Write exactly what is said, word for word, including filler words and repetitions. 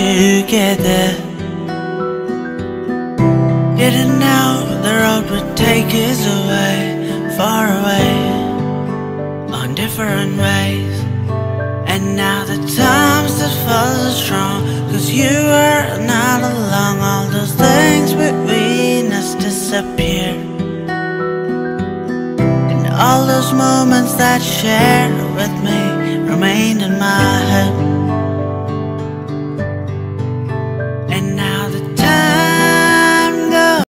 together. Didn't know the road would take us away, far away, on different ways. And now the times that felt so strong, 'cause you were not along. All those things between us disappeared, and all those moments that shared with me remained in my head.